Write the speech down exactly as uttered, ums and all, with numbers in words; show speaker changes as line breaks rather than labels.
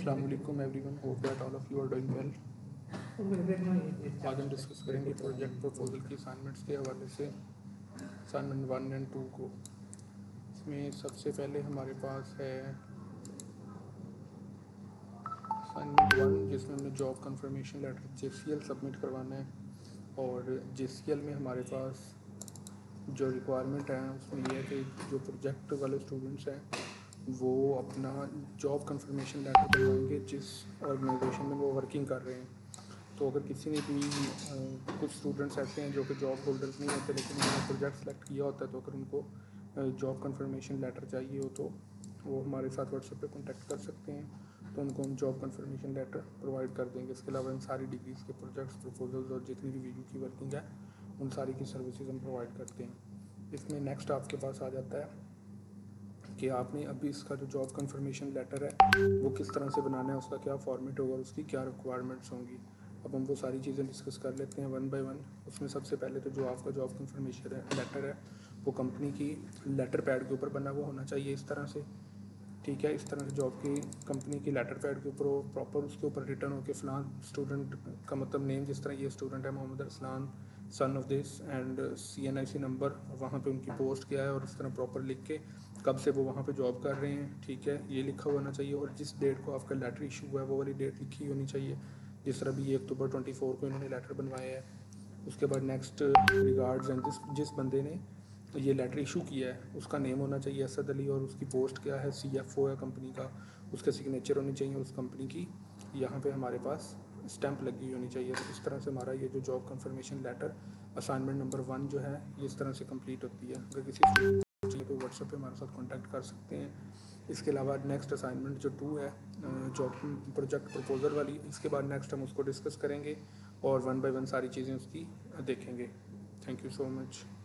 अस्सलाम वालेकुम everyone, hope that all of you are doing well. आज हम डिस्कस करेंगे प्रोजेक्ट प्रपोजल की असाइनमेंट्स के हवाले से असाइनमेंट वन एंड टू को। इसमें सबसे पहले हमारे पास है असाइनमेंट वन, जिसमें हमें job confirmation letter J C L submit करवाना है। और जे सी एल में हमारे पास जो रिक्वायरमेंट है उसमें यह है कि जो प्रोजेक्ट वाले स्टूडेंट्स हैं वो अपना जॉब कंफर्मेशन लेटर बनवाएंगे जिस ऑर्गेनाइजेशन में वो वर्किंग कर रहे हैं। तो अगर किसी ने भी आ, कुछ स्टूडेंट्स ऐसे हैं जो कि जॉब होल्डर्स नहीं होते लेकिन उन्होंने प्रोजेक्ट सेलेक्ट किया होता है, तो अगर उनको जॉब कंफर्मेशन लेटर चाहिए हो तो वो हमारे साथ व्हाट्सएप पे कांटेक्ट कर सकते हैं, तो उनको हम जॉब कंफर्मेशन लेटर प्रोवाइड कर देंगे। इसके अलावा इन सारी डिग्रीज़ के प्रोजेक्ट्स प्रपोजल्स और जितनी भी वीडियो की वर्किंग है उन सारी की सर्विसेज हम प्रोवाइड करते हैं। इसमें नेक्स्ट आपके पास आ जाता है कि आपने अभी इसका जो जॉब कंफर्मेशन लेटर है वो किस तरह से बनाना है, उसका क्या फॉर्मेट होगा, उसकी क्या रिक्वायरमेंट्स होंगी। अब हम वो सारी चीज़ें डिस्कस कर लेते हैं वन बाय वन। उसमें सबसे पहले तो जो आपका जॉब कंफर्मेशन लेटर है वो कंपनी की लेटर पैड के ऊपर बना हुआ होना चाहिए इस तरह से, ठीक है। इस तरह से जॉब की कंपनी की लेटर पैड के ऊपर वो प्रॉपर उसके ऊपर रिटर्न होकर फ़लान स्टूडेंट का मतलब नेम, जिस तरह ये स्टूडेंट है Mohammad Arsalan son of this and C N I C number, वहाँ पे उनकी पोस्ट क्या है और इस तरह प्रॉपर लिख के कब से वो वहाँ पे जॉब कर रहे हैं, ठीक है, ये लिखा होना चाहिए। और जिस डेट को आपका लेटर इशू हुआ है वो वाली डेट लिखी होनी चाहिए। जिस तरह भी एक अक्टूबर ट्वेंटी फोर को इन्होंने लेटर बनवाया है। उसके बाद नेक्स्ट रिगार्ड्स एंड जिस जिस बंदे ने ये लेटर इशू किया है उसका नेम होना चाहिए असद अली, और उसकी पोस्ट क्या है, सी एफ ओ है कंपनी का, उसके सिग्नेचर होनी चाहिए उस कंपनी की, यहाँ पे हमारे पास स्टैंप लगी होनी चाहिए। तो इस तरह से हमारा ये जो job confirmation letter assignment number one जो है ये इस तरह से कंप्लीट होती है। अगर किसी चाहिए तो व्हाट्सएप पे हमारे साथ कांटेक्ट कर सकते हैं। इसके अलावा नेक्स्ट असाइनमेंट जो टू है जॉब प्रोजेक्ट प्रपोजल वाली, इसके बाद नेक्स्ट हम उसको डिस्कस करेंगे और वन बाय वन सारी चीज़ें उसकी देखेंगे। Thank you so much.